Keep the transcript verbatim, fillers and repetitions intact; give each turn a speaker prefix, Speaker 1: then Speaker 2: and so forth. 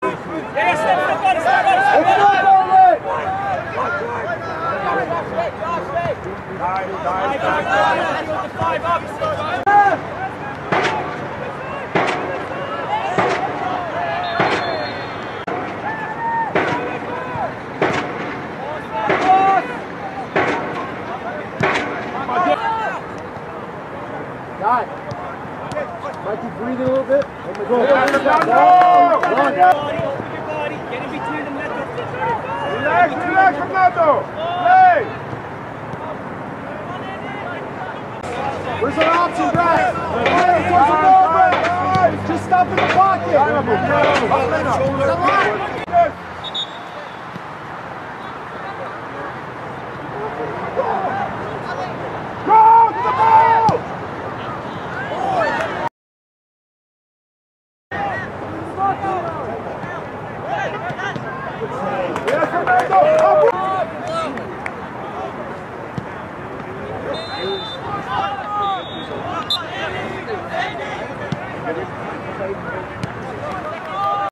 Speaker 1: God. Mikey, breathe a little bit. Go.
Speaker 2: Go. Run.
Speaker 3: Open your body. Get in between the metal.
Speaker 2: Relax, relax, Fernando. Play.
Speaker 1: Where's our option, Brad? Hey, towards the ball, Brad. Just stop in the pocket.
Speaker 2: Go. Go to the ball! Yes, Fernando!